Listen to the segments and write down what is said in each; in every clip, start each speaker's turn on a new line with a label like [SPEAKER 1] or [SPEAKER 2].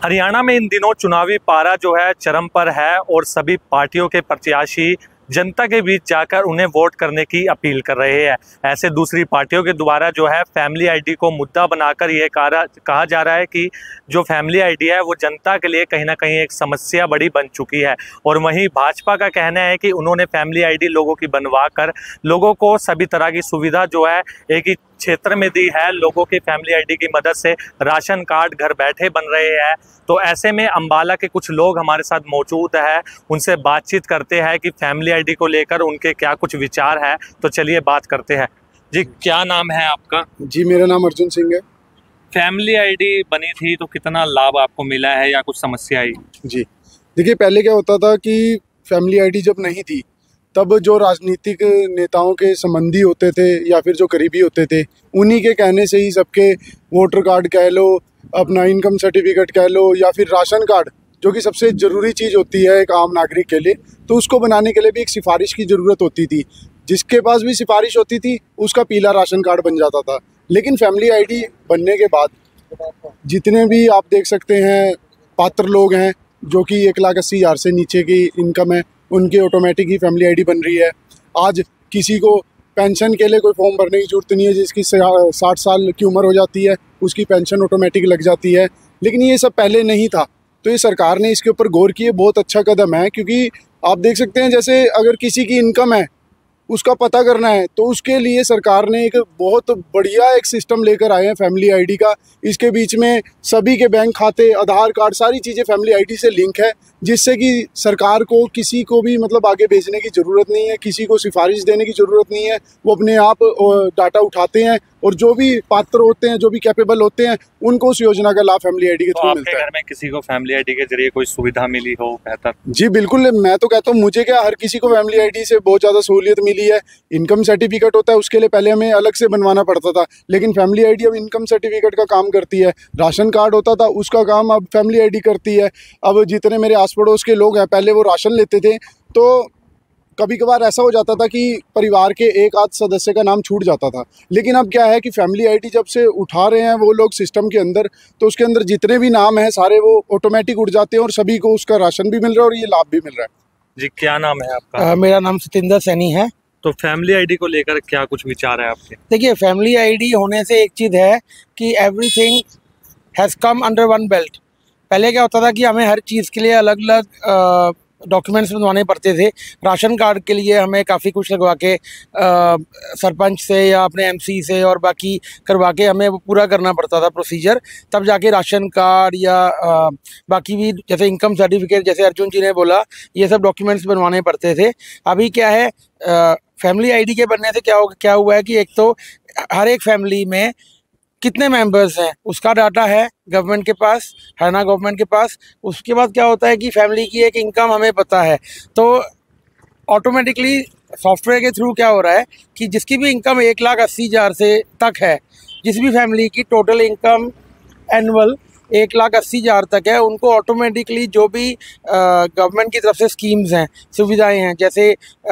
[SPEAKER 1] हरियाणा में इन दिनों चुनावी पारा जो है चरम पर है और सभी पार्टियों के प्रत्याशी जनता के बीच जाकर उन्हें वोट करने की अपील कर रहे हैं। ऐसे दूसरी पार्टियों के द्वारा जो है फैमिली आईडी को मुद्दा बनाकर ये कहा जा रहा है कि जो फैमिली आईडी है वो जनता के लिए कहीं ना कहीं एक समस्या बड़ी बन चुकी है। और वहीं भाजपा का कहना है कि उन्होंने फैमिली आईडी लोगों की बनवा कर लोगों को सभी तरह की सुविधा जो है एक ही क्षेत्र में दी है। लोगों की फैमिली आईडी की मदद से राशन कार्ड घर बैठे बन रहे हैं। तो ऐसे में अंबाला के कुछ लोग हमारे साथ मौजूद है, उनसे बातचीत करते हैं कि फैमिली आईडी को लेकर उनके क्या कुछ विचार है। तो चलिए बात करते हैं। जी, क्या नाम है आपका?
[SPEAKER 2] जी, मेरा नाम अर्जुन सिंह है।
[SPEAKER 1] फैमिली आईडी बनी थी तो कितना लाभ आपको मिला है या कुछ समस्या आई?
[SPEAKER 2] जी, देखिए, पहले क्या होता था कि फैमिली आईडी जब नहीं थी तब जो राजनीतिक नेताओं के संबंधी होते थे या फिर जो करीबी होते थे, उन्हीं के कहने से ही सबके वोटर कार्ड कह लो, अपना इनकम सर्टिफिकेट कह लो, या फिर राशन कार्ड, जो कि सबसे ज़रूरी चीज़ होती है एक आम नागरिक के लिए, तो उसको बनाने के लिए भी एक सिफारिश की ज़रूरत होती थी। जिसके पास भी सिफारिश होती थी उसका पीला राशन कार्ड बन जाता था। लेकिन फैमिली आईडी बनने के बाद जितने भी आप देख सकते हैं पात्र लोग हैं जो कि 1,80,000 से नीचे की इनकम है, उनकी ऑटोमेटिक ही फैमिली आईडी बन रही है। आज किसी को पेंशन के लिए कोई फॉर्म भरने की ज़रूरत नहीं है, जिसकी 60 साल की उम्र हो जाती है उसकी पेंशन ऑटोमेटिक लग जाती है। लेकिन ये सब पहले नहीं था, तो ये सरकार ने इसके ऊपर गौर किए, बहुत अच्छा कदम है। क्योंकि आप देख सकते हैं, जैसे अगर किसी की इनकम है उसका पता करना है तो उसके लिए सरकार ने एक बहुत बढ़िया एक सिस्टम लेकर आए हैं फैमिली आईडी का। इसके बीच में सभी के बैंक खाते, आधार कार्ड, सारी चीज़ें फैमिली आईडी से लिंक है, जिससे कि सरकार को किसी को भी मतलब आगे भेजने की ज़रूरत नहीं है, किसी को सिफारिश देने की ज़रूरत नहीं है। वो अपने आप डाटा उठाते हैं और जो भी पात्र होते हैं, जो भी कैपेबल होते हैं, उनको उस योजना का लाभ फैमिली आईडी के थ्रू मिलता है।
[SPEAKER 1] घर में किसी को फैमिली आईडी के जरिए कोई सुविधा मिली हो बेहतर?
[SPEAKER 2] जी बिल्कुल, मैं तो कहता हूँ, मुझे क्या, हर किसी को फैमिली आईडी से बहुत ज़्यादा सहूलियत मिली है। इनकम सर्टिफिकेट होता है, उसके लिए पहले हमें अलग से बनवाना पड़ता था, लेकिन फैमिली आईडी अब इनकम सर्टिफिकेट का काम करती है। राशन कार्ड होता था, उसका काम अब फैमिली आईडी करती है। अब जितने मेरे आस पड़ोस के लोग हैं, पहले वो राशन लेते थे तो कभी कभार ऐसा हो जाता था कि परिवार के एक आध सदस्य का नाम छूट जाता था। लेकिन अब क्या है कि फैमिली आईडी जब से उठा रहे हैं वो लोग सिस्टम के अंदर, तो उसके अंदर जितने भी नाम हैं सारे वो ऑटोमेटिक उठ जाते हैं और सभी को उसका राशन भी मिल रहा है और ये लाभ भी मिल रहा है।
[SPEAKER 1] जी, क्या नाम है आपका?
[SPEAKER 3] मेरा नाम सतिंदर सैनी है।
[SPEAKER 1] तो फैमिली आईडी को लेकर क्या कुछ विचार है आपके?
[SPEAKER 3] देखिए, फैमिली आईडी होने से एक चीज़ है कि everything has come under one belt. पहले क्या होता था कि हमें हर चीज़ के लिए अलग अलग डॉक्यूमेंट्स बनवाने पड़ते थे। राशन कार्ड के लिए हमें काफ़ी कुछ लगवा के सरपंच से या अपने एमसी से और बाकी करवा के हमें वो पूरा करना पड़ता था प्रोसीजर, तब जाके राशन कार्ड या बाकी भी जैसे इनकम सर्टिफिकेट, जैसे अर्जुन जी ने बोला, ये सब डॉक्यूमेंट्स बनवाने पड़ते थे। अभी क्या है, फैमिली आईडी के बनने से क्या हुआ है कि एक तो हर एक फैमिली में कितने मेंबर्स हैं उसका डाटा है गवर्नमेंट के पास, हरियाणा गवर्नमेंट के पास। उसके बाद क्या होता है कि फैमिली की एक इनकम हमें पता है, तो ऑटोमेटिकली सॉफ्टवेयर के थ्रू क्या हो रहा है कि जिसकी भी इनकम 1,80,000 से तक है, जिस भी फैमिली की टोटल इनकम एनुअल 1,80,000 तक है, उनको ऑटोमेटिकली जो भी गवर्नमेंट की तरफ से स्कीम्स हैं, सुविधाएं हैं, जैसे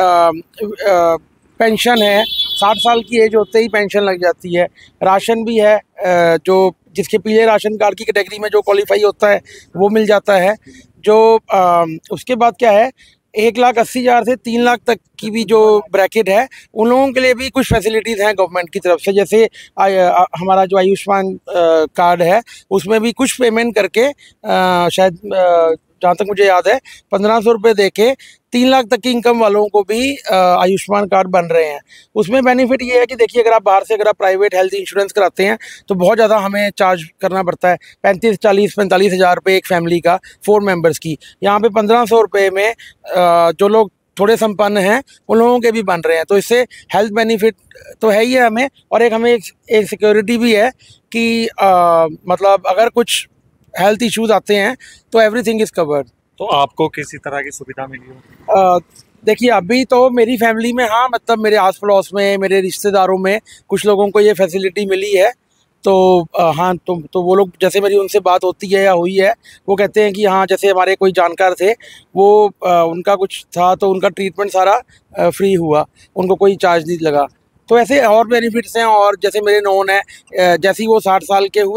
[SPEAKER 3] पेंशन है, 60 साल की एज होते ही पेंशन लग जाती है। राशन भी है, जो जिसके पीले राशन कार्ड की कैटेगरी में जो क्वालिफाई होता है वो मिल जाता है। जो उसके बाद क्या है, 1,80,000 से 3 लाख तक की भी जो ब्रैकेट है, उन लोगों के लिए भी कुछ फैसिलिटीज़ हैं गवर्नमेंट की तरफ से। जैसे हमारा जो आयुष्मान कार्ड है, उसमें भी कुछ पेमेंट करके शायद जहाँ तक मुझे याद है 1,500 रुपये दे के 3 लाख तक की इनकम वालों को भी आयुष्मान कार्ड बन रहे हैं। उसमें बेनिफिट ये है कि देखिए, अगर आप बाहर से अगर आप प्राइवेट हेल्थ इंश्योरेंस कराते हैं तो बहुत ज़्यादा हमें चार्ज करना पड़ता है, 35, 40, 45 हज़ार रुपये एक फैमिली का 4 मेंबर्स की। यहाँ पे 1,500 रुपये में जो लोग थोड़े संपन्न हैं उन लोगों के भी बन रहे हैं। तो इससे हेल्थ बेनिफिट तो है ही है हमें, और एक हमें एक सिक्योरिटी भी है कि मतलब अगर कुछ हेल्थ इश्यूज आते हैं तो एवरीथिंग इज़ कवर्ड।
[SPEAKER 1] तो आपको किसी तरह की सुविधा मिली हो?
[SPEAKER 3] देखिए, अभी तो मेरी फैमिली में, हाँ, मतलब मेरे आस पड़ोस में, मेरे रिश्तेदारों में कुछ लोगों को ये फैसिलिटी मिली है। तो हाँ, तो वो लोग, जैसे मेरी उनसे बात होती है या हुई है, वो कहते हैं कि हाँ, जैसे हमारे कोई जानकार थे, वो उनका कुछ था तो उनका ट्रीटमेंट सारा फ्री हुआ, उनको कोई चार्ज नहीं लगा। तो ऐसे और बेनिफिट्स हैं। और जैसे मेरे नॉन है, जैसे ही वो 60 साल के हुए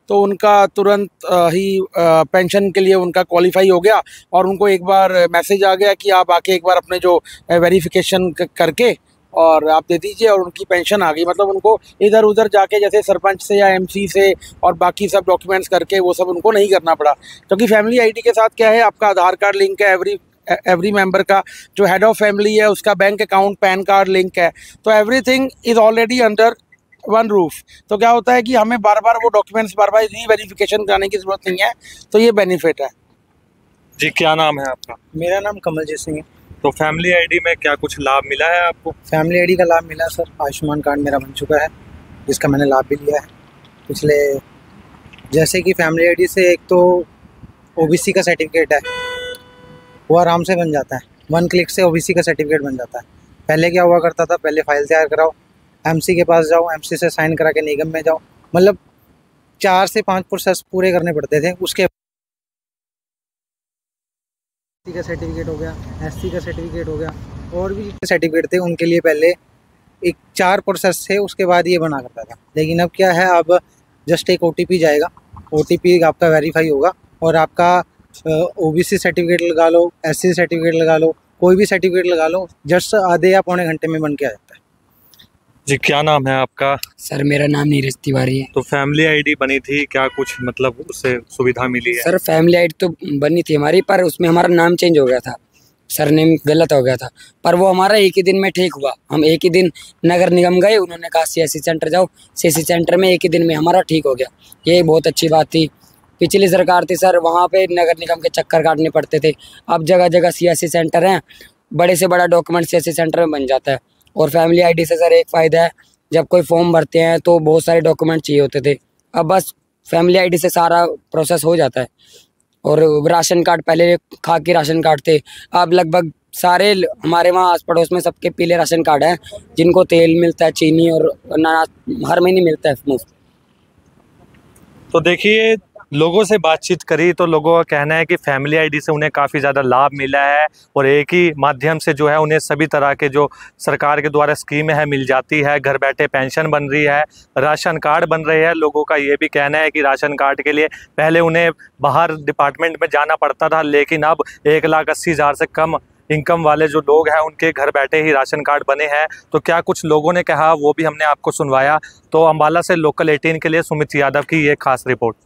[SPEAKER 3] तो उनका तुरंत ही पेंशन के लिए उनका क्वालिफाई हो गया और उनको एक बार मैसेज आ गया कि आप आके एक बार अपने जो वेरिफिकेशन करके और आप दे दीजिए, और उनकी पेंशन आ गई। मतलब उनको इधर उधर जाके जैसे सरपंच से या एमसी से और बाकी सब डॉक्यूमेंट्स करके वो सब उनको नहीं करना पड़ा, क्योंकि फैमिली आईडी के साथ क्या है, आपका आधार कार्ड लिंक है, एवरी मेंबर का जो हेड ऑफ फैमिली है उसका bank account PAN card link है, तो everything is already under one roof. तो क्या होता है कि हमें बार बार वो डॉक्यूमेंट्स बार बार री वेरिफिकेशन कराने की ज़रूरत नहीं है, तो ये बेनिफिट है।
[SPEAKER 1] जी, क्या नाम है आपका?
[SPEAKER 4] मेरा नाम कमलजीत सिंह है।
[SPEAKER 1] तो फैमिली आईडी में क्या कुछ लाभ मिला है आपको?
[SPEAKER 4] फैमिली आईडी का लाभ मिला सर, आयुष्मान कार्ड मेरा बन चुका है, जिसका मैंने लाभ भी लिया है पिछले। जैसे कि फैमिली आईडी से एक तो ओबीसी का सर्टिफिकेट है, वो आराम से बन जाता है, 1 क्लिक से ओबीसी का सर्टिफिकेट बन जाता है। पहले क्या हुआ करता था, पहले फाइल तैयार कराओ, एमसी के पास जाओ, एमसी से साइन करा के निगम में जाओ, मतलब 4 से 5 प्रोसेस पूरे करने पड़ते थे। उसके का सर्टिफिकेट हो गया, एससी का सर्टिफिकेट हो गया, और भी सर्टिफिकेट थे उनके लिए पहले एक 4 प्रोसेस थे, उसके बाद ये बना करता था। लेकिन अब क्या है, अब जस्ट एक ओटीपी जाएगा, ओटीपी आपका वेरीफाई होगा और आपका ओबीसी सर्टिफिकेट लगा लो, एससी सर्टिफिकेट लगा लो, कोई भी सर्टिफिकेट लगा लो, जस्ट आधे या पौने घंटे में बन के आ जाता है।
[SPEAKER 1] जी, क्या नाम है आपका?
[SPEAKER 5] सर मेरा नाम नीरज तिवारी है।
[SPEAKER 1] तो फैमिली आईडी बनी थी, क्या कुछ मतलब उससे सुविधा मिली है?
[SPEAKER 5] सर फैमिली आईडी तो बनी थी हमारी, पर उसमें हमारा नाम चेंज हो गया था, सरनेम गलत हो गया था, पर वो हमारा एक ही दिन में ठीक हुआ। हम एक ही दिन नगर निगम गए, उन्होंने कहा सीएससी सेंटर जाओ, सीएससी सेंटर में एक ही दिन में हमारा ठीक हो गया। ये बहुत अच्छी बात थी। पिछली सरकार थी सर, वहाँ पे नगर निगम के चक्कर काटने पड़ते थे, अब जगह जगह सीएससी सेंटर हैं, बड़े से बड़ा डॉक्यूमेंट सीएससी सेंटर में बन जाता है। और फैमिली आईडी से सर एक फ़ायदा है, जब कोई फॉर्म भरते हैं तो बहुत सारे डॉक्यूमेंट चाहिए होते थे, अब बस फैमिली आईडी से सारा प्रोसेस हो जाता है। और राशन कार्ड, पहले खाकी राशन कार्ड थे, अब लगभग सारे हमारे वहाँ आस पड़ोस में सबके पीले राशन कार्ड हैं, जिनको तेल मिलता है, चीनी और अनाज हर महीने मिलता है मुफ्त।
[SPEAKER 1] तो देखिए, लोगों से बातचीत करी तो लोगों का कहना है कि फैमिली आईडी से उन्हें काफ़ी ज़्यादा लाभ मिला है और एक ही माध्यम से जो है उन्हें सभी तरह के जो सरकार के द्वारा स्कीमें हैं मिल जाती है। घर बैठे पेंशन बन रही है, राशन कार्ड बन रहे हैं। लोगों का ये भी कहना है कि राशन कार्ड के लिए पहले उन्हें बाहर डिपार्टमेंट में जाना पड़ता था, लेकिन अब 1,80,000 से कम इनकम वाले जो लोग हैं उनके घर बैठे ही राशन कार्ड बने हैं। तो क्या कुछ लोगों ने कहा वो भी हमने आपको सुनवाया। तो अम्बाला से लोकल 18 के लिए सुमित यादव की ये खास रिपोर्ट।